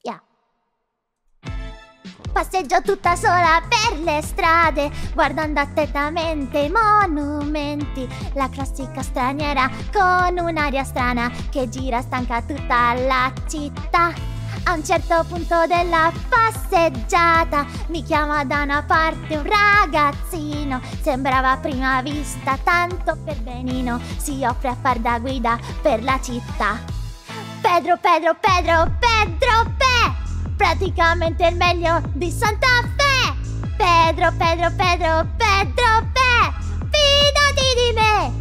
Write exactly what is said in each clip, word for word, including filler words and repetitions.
Yeah. Passeggio tutta sola per le strade, guardando attentamente i monumenti. La classica straniera con un'aria strana che gira stanca tutta la città. A un certo punto della passeggiata mi chiama da una parte un ragazzino. Sembrava a prima vista tanto per benino, si offre a far da guida per la città. Pedro, Pedro, Pedro, Pedro Pe! Praticamente il meglio di Santa Fe! Pedro, Pedro, Pedro, Pedro Pe! Fidati di me!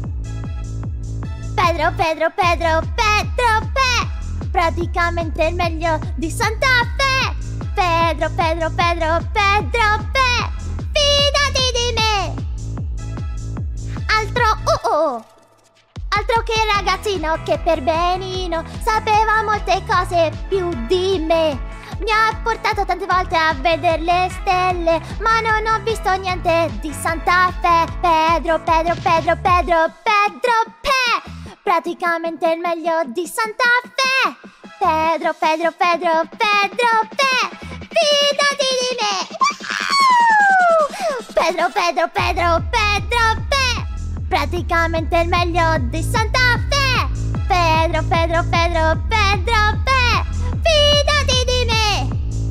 Pedro, Pedro, Pedro, Pedro Pe! Praticamente il meglio di Santa Fe! Pedro, Pedro, Pedro, Pedro Pe! Fidati di me! Altro uh uh! Altro che ragazzino che per benino sapeva molte cose più di me. Mi ha portato tante volte a vedere le stelle, ma non ho visto niente di Santa Fe. Pedro, Pedro, Pedro, Pedro, Pedro Pe! Praticamente il meglio di Santa Fe. Pedro, Pedro, Pedro, Pedro Pe! Fidati di me! Woo! Pedro, Pedro, Pedro, Pedro Pe! Praticamente il meglio di Santa Fe. Pedro, Pedro, Pedro, Pedro Pe! Fidati di me!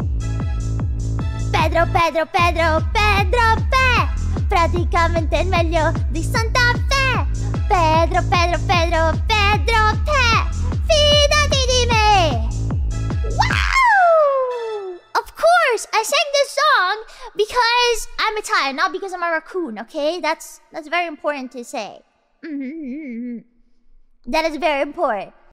Pedro, Pedro, Pedro, Pedro Pe! Praticamente il meglio di Santa Fe. Pedro, Pedro, Pedro, Pedro Pe! Fidati di me! Wow! Of course, I sang this song because I'm Italian, not because I'm a raccoon, okay? That's that's very important to say. Mm-hmm. That is very important.